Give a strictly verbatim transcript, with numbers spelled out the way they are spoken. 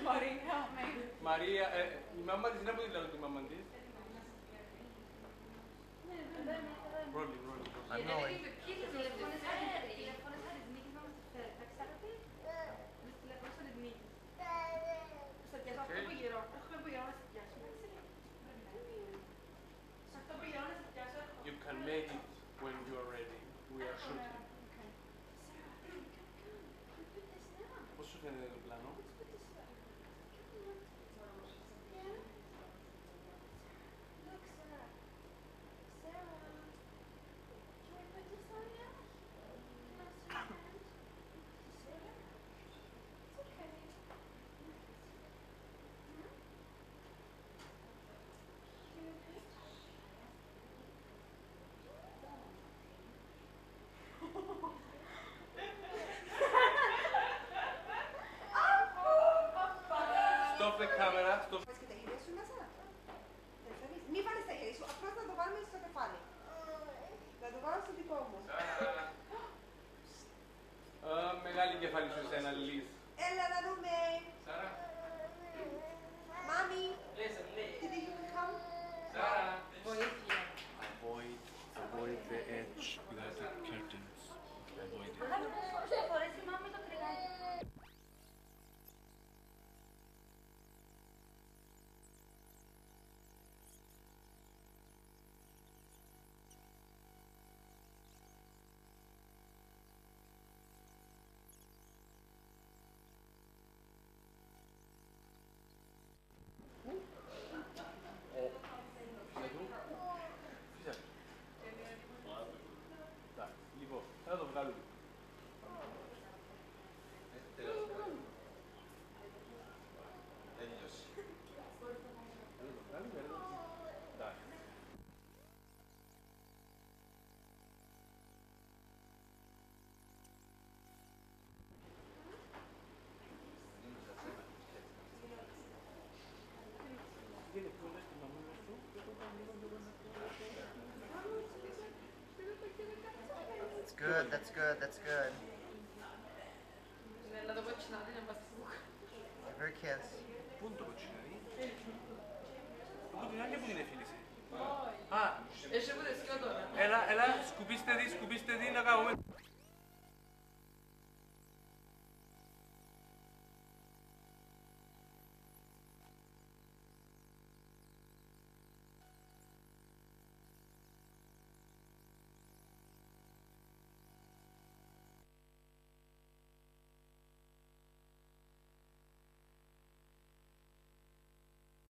Μαρία, Μαρία, ε, η μάμα της είναι από τη λένε τη μάμα της. Ρόλι, ρόλι. Ανόη. You can make it when you are ready. We are shooting. Πώς σου φαίνεται το πλάνο? Stop the camera. Stop. Βάζεις και τα χέρια σου μέσα. Μη βάλεις τα χέρια σου, απλώς να το βάλουμε στο κεφάλι. Να το βάλω στο δικό μου. Μεγάλη κεφάλι σου εσένα, Λιζ. Έλα να δούμε. Σάρα. Μάμι. Did you come? Σάρα. βοήθεια. Avoid, avoid the edge without the curtains. Avoid it. Θα φορέσει η μάμη το κρυγάκι. Λοιπόν, θα το βγάλουμε. Τέλειωσε. Θα το βγάλουμε, εντάξει. Γίνεται που λες τη μαμούλα σου και το κάνει λίγο να That's good, that's good, that's good. Να το počinati na Facebook. Give her a kiss. Πού είναι το κοτσινάρι? Πού την άλλη που την έφυλησε? Α, Έχει που δεσκιό τώρα. έλα, έλα, σκουπίστε δει, σκουπίστε δει να κάνουμε.